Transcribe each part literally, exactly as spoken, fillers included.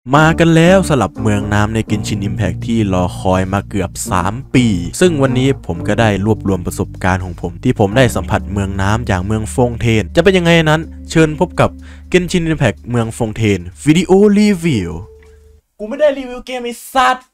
มากันแล้วสลับเมืองน้ำในเกนชิน Impact ที่รอคอยมาเกือบสามปีซึ่งวันนี้ผมก็ได้รวบรวมประสบการณ์ของผมที่ผมได้สัมผัสเมืองน้ำอย่างเมืองฟงเทนจะเป็นยังไงนั้นเชิญพบกับเกนชิน Impact เมืองฟงเทนวิดีโอรีวิวกูไม่ได้รีวิวเกมไอ้สัตว์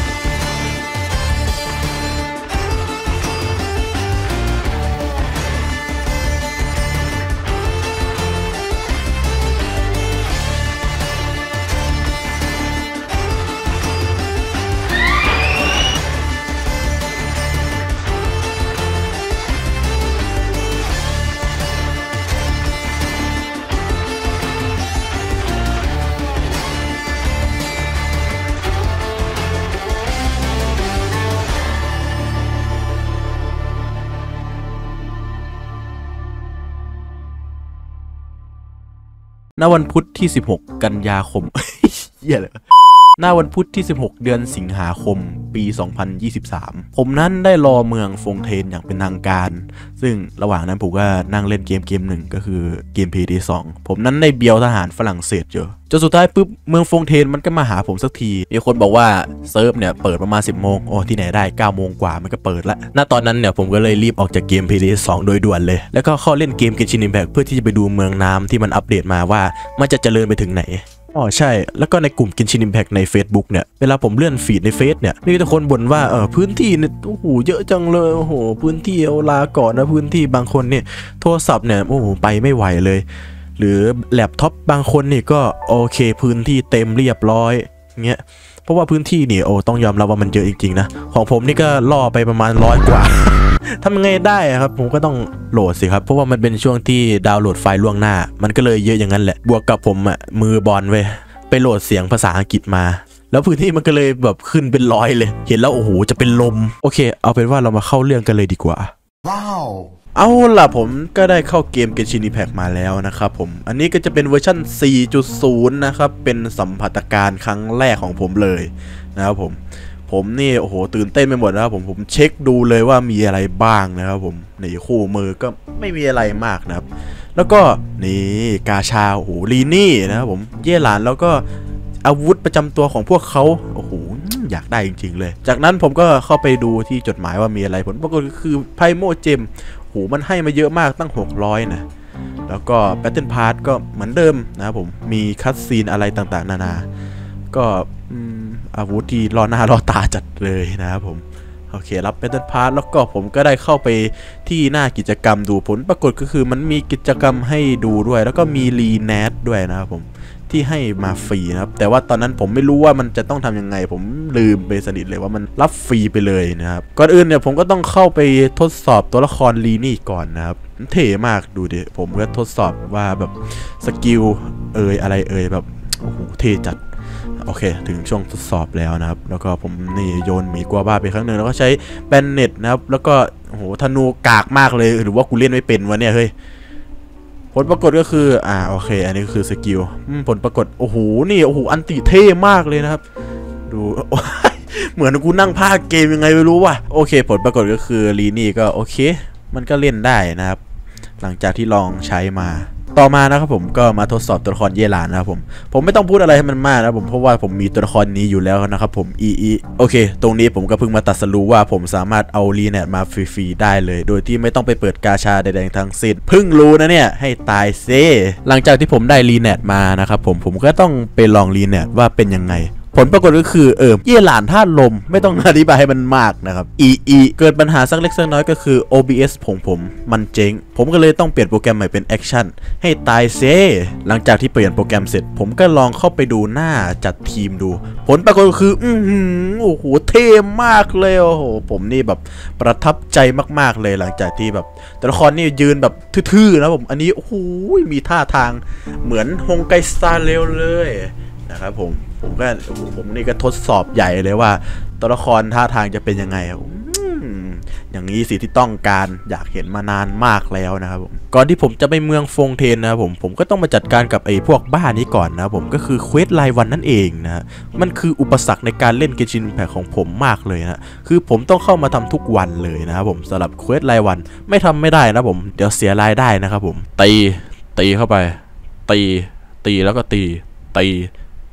ณวันพุธที่สิบหกกันยาคม เหี้ยเลยหน้าวันพุธที่สิบหกเดือนสิงหาคมปีสองพันยี่สิบสามผมนั้นได้รอเมืองฟงเทนอย่างเป็นทางการซึ่งระหว่างนั้นผมก็นั่งเล่นเกมเกมหนึ่งก็คือเกม พี ดี สองผมนั้นได้เบียวทหารฝรั่งเศสเจอจนสุดท้ายปุ๊บเมืองฟงเทนมันก็มาหาผมสักทีมีคนบอกว่าเซิร์ฟเนี่ยเปิดประมาณสิบโมงโอ้ที่ไหนได้เก้าโมงกว่ามันก็เปิดละณตอนนั้นเนี่ยผมก็เลยรีบออกจากเกม พี ดี สองโดยด่วนเลยแล้วก็เข้าเล่นเกม Genshin Impact เพื่อที่จะไปดูเมืองน้ำที่มันอัปเดตมาว่ามันจะเจริญไปถึงไหนอ๋อใช่แล้วก็ในกลุ่ม Genshin Impact ใน Facebook เนี่ยเวลาผมเลื่อนฟีดในเฟซเนี่ยมีแต่คนบ่นว่าเออพื้นที่เนี่ยโอ้โหเยอะจังเลยโอ้โหพื้นที่เอาลาก่อนนะพื้นที่บางคนเนี่ยโทรศัพท์เนี่ยโอ้โหไปไม่ไหวเลยหรือแล็ปท็อปบางคนนี่ก็โอเคพื้นที่เต็มเรียบร้อยเงี้ยเพราะว่าพื้นที่นี่โอ้ต้องยอมรับว่ามันเยอะจริงๆนะของผมนี่ก็ล่อไปประมาณร้อยกว่า ทำยังไงได้ครับผมก็ต้องโหลดสิครับเพราะว่ามันเป็นช่วงที่ดาวน์โหลดไฟล์ล่วงหน้ามันก็เลยเยอะอย่างนั้นแหละบวกกับผมอ่ะมือบอลเว้ยไปโหลดเสียงภาษาอังกฤษมาแล้วพื้นที่มันก็เลยแบบขึ้นเป็นร้อยเลยเห็นแล้วโอ้โหจะเป็นลมโอเคเอาเป็นว่าเรามาเข้าเรื่องกันเลยดีกว่าว้าวเอาล่ะผมก็ได้เข้าเกม Genshin Impact มาแล้วนะครับผมอันนี้ก็จะเป็นเวอร์ชัน สี่จุดศูนย์ นะครับเป็นสัมผัสการครั้งแรกของผมเลยนะครับผมผมนี่โอ้โหตื่นเต้นไปหมดนะครับผมผมเช็คดูเลยว่ามีอะไรบ้างนะครับผมในคู่มือก็ไม่มีอะไรมากนะครับแล้วก็นี่กาชาโอ้โหลีนี่นะครับผมเย่หลานแล้วก็อาวุธประจำตัวของพวกเขาโอ้โหอยากได้จริงๆเลยจากนั้นผมก็เข้าไปดูที่จดหมายว่ามีอะไรผลปรากฏคือไพโมเจมโหมันให้มาเยอะมากตั้งหกร้อยนะแล้วก็แบทเทิลพาร์ทก็เหมือนเดิมนะครับผมมีคัตซีนอะไรต่างๆนานาก็อาวุธที่ล่อหน้าล่อตาจัดเลยนะครับผมโอเครับเป็นต้นพาร์ทแล้วก็ผมก็ได้เข้าไปที่หน้ากิจกรรมดูผลปรากฏก็คือมันมีกิจกรรมให้ดูด้วยแล้วก็มีรีแนทด้วยนะครับผมที่ให้มาฟรีนะครับแต่ว่าตอนนั้นผมไม่รู้ว่ามันจะต้องทำยังไงผมลืมไปสนิทเลยว่ามันรับฟรีไปเลยนะครับก่อนอื่นเนี่ยผมก็ต้องเข้าไปทดสอบตัวละครลีนี่ก่อนนะครับเท่มากดูดิผมก็ทดสอบว่าแบบสกิลเอ่ยอะไรเอ่ยแบบโอ้โหเท่จัดโอเคถึงช่วงทดสอบแล้วนะครับแล้วก็ผมนี่โยนหมีกัวบ้าไปครั้งหนึ่งแล้วก็ใช้แบนเน็ตนะครับแล้วก็โอ้โหธนูกากมากเลยหรือว่ากูเล่นไม่เป็นวะเนี่ยเฮ้ยผลปรากฏก็คืออ่าโอเคอันนี้ก็คือสกิลผลปรากฏโอ้โหนี่โอ้โหอันติเท่มากเลยนะครับดูเหมือนกูนั่งพากเกมยังไงไม่รู้ว่ะโอเคผลปรากฏก็คือลีนี่ก็โอเคมันก็เล่นได้นะครับหลังจากที่ลองใช้มาต่อมานะครับผมก็มาทดสอบตัวละครเยหลานนะครับผมผมไม่ต้องพูดอะไรให้มันมากนะผมเพราะว่าผมมีตัวละครนี้อยู่แล้วนะครับผมอีอีโอเคตรงนี้ผมก็เพิ่งมาตัดสรู้ว่าผมสามารถเอารีแนทมาฟรีๆได้เลยโดยที่ไม่ต้องไปเปิดกาชาใดๆทั้งสิ้นเพิ่งรู้นะเนี่ยให้ตายเซ่หลังจากที่ผมได้รีแนทมานะครับผมผมก็ต้องไปลองรีแนทว่าเป็นยังไงผลปรากฏก็คือเออเย่หลานธาตุลมไม่ต้องอธิบายให้มันมากนะครับอีอีเกิดปัญหาสักเล็กสักน้อยก็คือ โอ บี เอส ของผมมันเจ๊งผมก็เลยต้องเปลี่ยนโปรแกรมใหม่เป็นแอคชั่นให้ตายเซ่หลังจากที่เปลี่ยนโปรแกรมเสร็จผมก็ลองเข้าไปดูหน้าจัดทีมดูผลปรากฏก็คืออือหือโอ้โหเท่มากเลยโอ้โหผมนี่แบบประทับใจมากๆเลยหลังจากที่แบบตัวละครนี่ยืนแบบทื่อๆนะผมอันนี้โอ้โหมีท่าทางเหมือนฮงไกสตาร์เรลเลยนะครับผมผมก็ผมนี่ก็ทดสอบใหญ่เลยว่าตัวละครท่าทางจะเป็นยังไงอย่างนี้สิที่ต้องการอยากเห็นมานานมากแล้วนะครับผมก่อนที่ผมจะไปเมืองฟงเทนนะครับผมผมก็ต้องมาจัดการกับไอ้พวกบ้านี้ก่อนนะครับผมก็คือเควสรายวันนั่นเองนะมันคืออุปสรรคในการเล่นเกนชินแพคของผมมากเลยนะคือผมต้องเข้ามาทำทุกวันเลยนะครับผมสำหรับเควสรายวันไม่ทำไม่ได้นะผมเดี๋ยวเสียรายได้นะครับผมตีตีเข้าไปตีตีแล้วก็ตีตี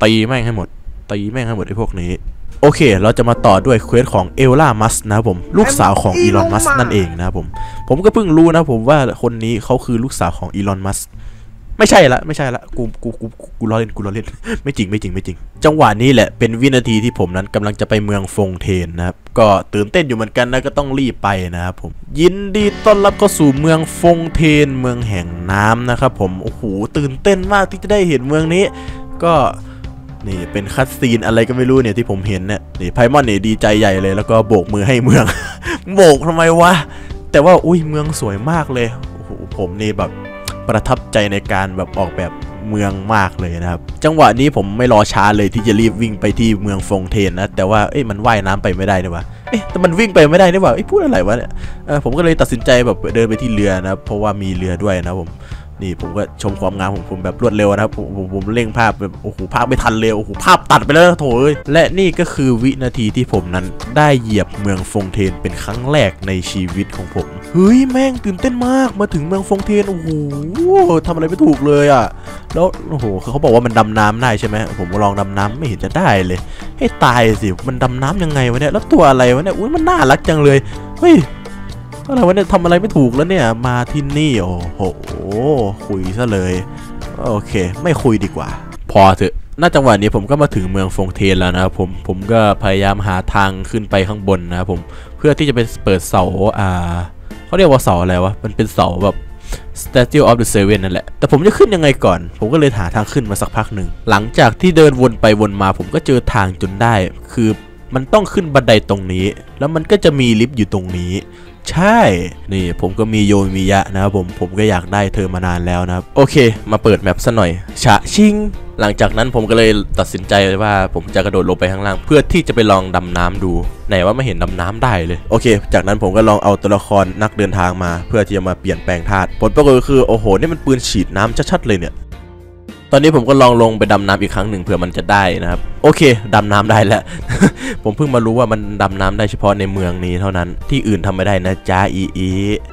ตีแม่งให้หมดตีแม่งให้หมดไอ้พวกนี้โอเคเราจะมาต่อด้วยเควสของเอลล่ามัสนะครับผมลูกสาวของอีลอนมัสนั่นเองนะครับผมผมก็เพิ่งรู้นะผมว่าคนนี้เขาคือลูกสาวของอีลอนมัสไม่ใช่ละไม่ใช่ละกูกูกูกูล้อเล่นกูล้อเล่นไม่จริงไม่จริงไม่จริงจังหวะนี้แหละเป็นวินาทีที่ผมนั้นกำลังจะไปเมืองฟงเทนนะครับก็ตื่นเต้นอยู่เหมือนกันนะก็ต้องรีบไปนะครับผมยินดีต้อนรับเข้าสู่เมืองฟงเทนเมืองแห่งน้ำนะครับผมโอ้โหตื่นเต้นมากที่จะได้เห็นเมืองนี้ก็นี่เป็นคัตซีนอะไรก็ไม่รู้เนี่ยที่ผมเห็นเนี่ยนี่ไพมอนเนี่ยดีใจใหญ่เลยแล้วก็โบกมือให้เมือง โบกทำไมวะแต่ว่าอุ้ยเมืองสวยมากเลยโอ้โหผมนี่แบบประทับใจในการแบบออกแบบเมืองมากเลยนะครับจังหวะนี้ผมไม่รอช้าเลยที่จะรีบวิ่งไปที่เมืองฟงเทนนะแต่ว่าเอ้ยมันว่ายน้ำไปไม่ได้นี่วะเอ๊ะแต่มันวิ่งไปไม่ได้นี่วะไอ้พูดอะไรวะเนี่ยเออผมก็เลยตัดสินใจแบบเดินไปที่เรือนะเพราะว่ามีเรือด้วยนะผมนี่ผมก็ชมความงามของผมแบบรวดเร็วนะครับผมผมผมเร่งภาพแบบโอ้โหภาพไม่ทันเร็วโอ้โหภาพตัดไปแล้วโถ่เอ้ยและนี่ก็คือวินาทีที่ผมนั้นได้เหยียบเมืองฟงเทนเป็นครั้งแรกในชีวิตของผมเฮ้ยแม่งตื่นเต้นมากมาถึงเมืองฟงเทนโอ้โหทำอะไรไม่ถูกเลยอ่ะแล้วโอ้โหเขาบอกว่ามันดำน้ำได้ใช่ไหมผมลองดำน้ำไม่เห็นจะได้เลยให้ตายสิมันดำน้ำยังไงวะเนี่ยแล้วตัวอะไรวะเนี่ยอุ้ยมันน่ารักจังเลยเฮ้ยอะไรวะเนี่ยทำอะไรไม่ถูกแล้วเนี่ยมาที่นี่โอ้โหคุยซะเลยโอเคไม่คุยดีกว่าพอเถอะณจังหวะนี้ผมก็มาถึงเมืองฟงเทนแล้วนะครับผมผมก็พยายามหาทางขึ้นไปข้างบนนะครับผมเพื่อที่จะไปเปิดเสาอ่าเขาเรียกว่าเสาอะไรวะมันเป็นเสาแบบ Statue of the Seven นั่นแหละแต่ผมจะขึ้นยังไงก่อนผมก็เลยหาทางขึ้นมาสักพักหนึ่งหลังจากที่เดินวนไปวนมาผมก็เจอทางจนได้คือมันต้องขึ้นบันไดตรงนี้แล้วมันก็จะมีลิฟต์อยู่ตรงนี้ใช่นี่ผมก็มีโยมิยะนะครับผมผมก็อยากได้เธอมานานแล้วนะครับโอเคมาเปิดแมปซะหน่อยฉะชิงหลังจากนั้นผมก็เลยตัดสินใจว่าผมจะกระโดดลงไปข้างล่างเพื่อที่จะไปลองดำน้ำดูไหนว่าไม่เห็นดำน้ำได้เลยโอเคจากนั้นผมก็ลองเอาตัวละครนักเดินทางมาเพื่อที่จะมาเปลี่ยนแปลงธาตุผลปรากฏก็คือโอ้โหนี่มันปืนฉีดน้ำชัดๆเลยเนี่ยตอนนี้ผมก็ลองลงไปดำน้ำอีกครั้งหนึ่งเผื่อมันจะได้นะครับโอเคดำน้ำได้แล้ว ผมเพิ่งมารู้ว่ามันดำน้ำได้เฉพาะในเมืองนี้เท่านั้นที่อื่นทำไม่ได้นะจ้าอีอี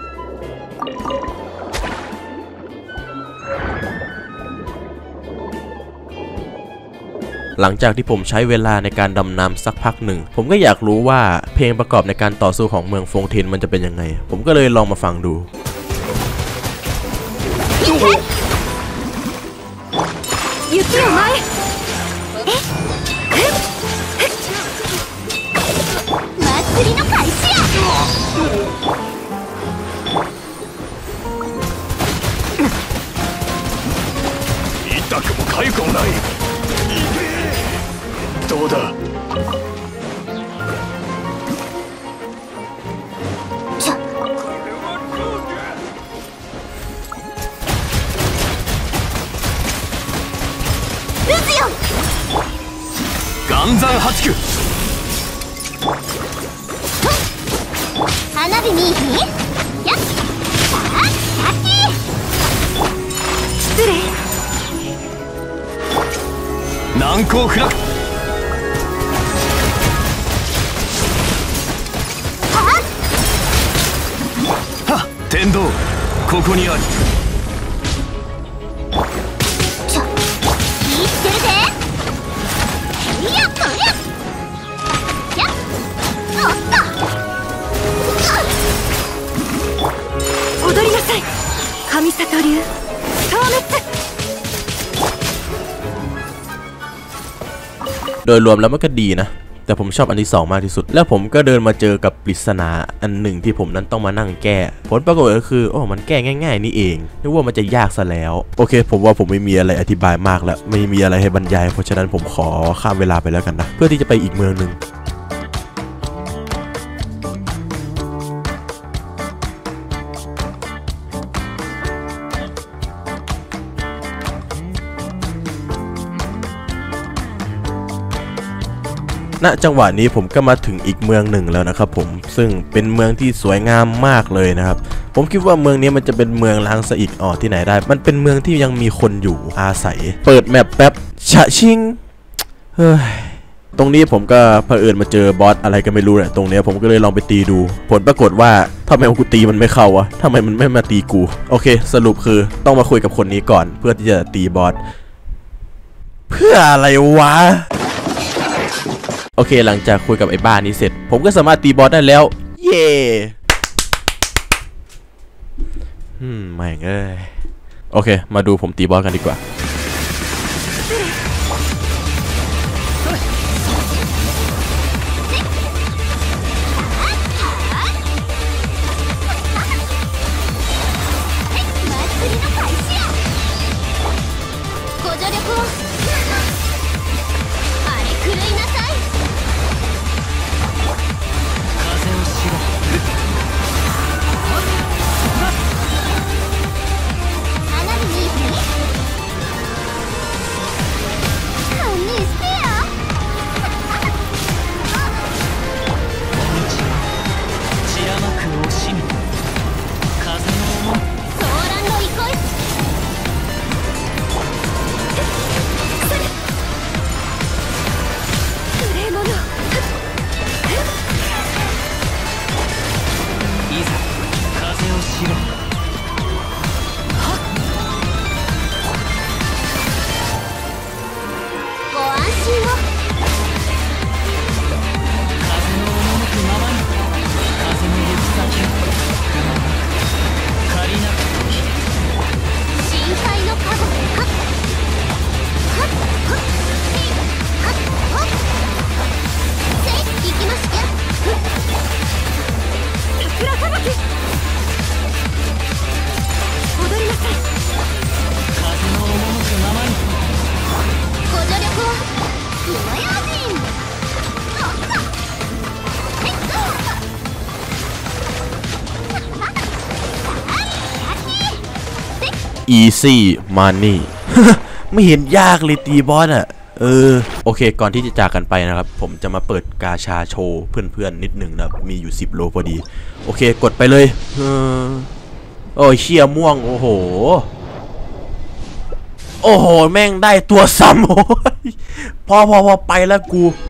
หลังจากที่ผมใช้เวลาในการดำน้ำสักพักหนึ่งผมก็อยากรู้ว่าเพลงประกอบในการต่อสู้ของเมืองฟงเทนมันจะเป็นยังไงผมก็เลยลองมาฟังดู雪を舞ええ祭りの開始や痛くも痒くもないどうだ岩山八九花火にやっさあキャッチ失礼難攻不落はっ天道ここにあり踊りなさい神里流消滅โดยรวมแล้วมันก็ดีนะแต่ผมชอบอันที่สองมากที่สุดแล้วผมก็เดินมาเจอกับปริศนาอันหนึ่งที่ผมนั้นต้องมานั่งแก้ผลปรากฏก็คือโอ้มันแก้ง่ายๆนี่เองนึกว่ามันจะยากซะแล้วโอเคผมว่าผมไม่มีอะไรอธิบายมากแล้วไม่มีอะไรให้บรรยายเพราะฉะนั้นผมขอข้ามเวลาไปแล้วกันนะเพื่อที่จะไปอีกเมืองหนึ่งณจังหวะนี้ผมก็มาถึงอีกเมืองหนึ่งแล้วนะครับผมซึ่งเป็นเมืองที่สวยงามมากเลยนะครับผมคิดว่าเมืองนี้มันจะเป็นเมืองล้างสะอิดออดที่ไหนได้มันเป็นเมืองที่ยังมีคนอยู่อาศัยเปิดแมปแป๊บฉะชิงเฮ้ยตรงนี้ผมก็เผอิญมาเจอบอสอะไรก็ไม่รู้แหละตรงนี้ผมก็เลยลองไปตีดูผลปรากฏว่าทำไมกูตีมันไม่เข้าวะทำไมมันไม่มาตีกูโอเคสรุปคือต้องมาคุยกับคนนี้ก่อนเพื่อที่จะตีบอสเพื่ออะไรวะโอเคหลังจากคุยกับไอ้บ้านนี้เสร็จผมก็สามารถตีบอสได้แล้วเย่อืมไม่เอ้ยโอเคมาดูผมตีบอสกันดีกว่าEasy Money ไม่เห็นยากเลยตีบอสอ่ะเออโอเคก่อนที่จะจากกันไปนะครับผมจะมาเปิดกาชาโชว์เพื่อนๆนิดหนึ่งนะมีอยู่สิบโลพอดีโอเคกดไปเลยเออโอ้ยเชี่ยม่วงโอ้โหโอ้โหแม่งได้ตัวซ้ำโอ้ยพอพอพอไปแล้วกู